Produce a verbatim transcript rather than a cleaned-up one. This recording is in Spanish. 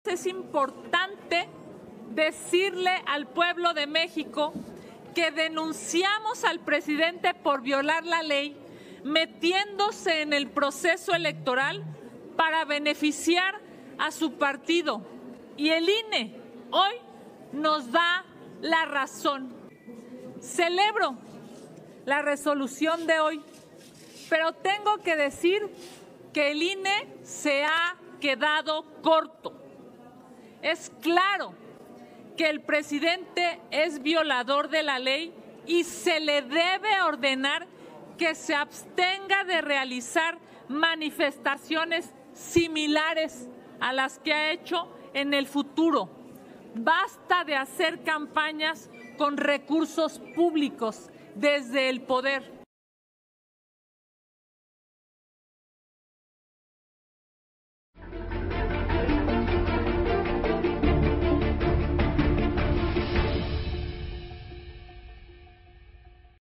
Es importante decirle al pueblo de México que denunciamos al presidente por violar la ley, metiéndose en el proceso electoral para beneficiar a su partido. Y el I N E hoy nos da la razón. Celebro la resolución de hoy, pero tengo que decir que el I N E se ha quedado corto. Es claro que el presidente es violador de la ley y se le debe ordenar que se abstenga de realizar manifestaciones similares a las que ha hecho en el futuro. Basta de hacer campañas con recursos públicos desde el poder.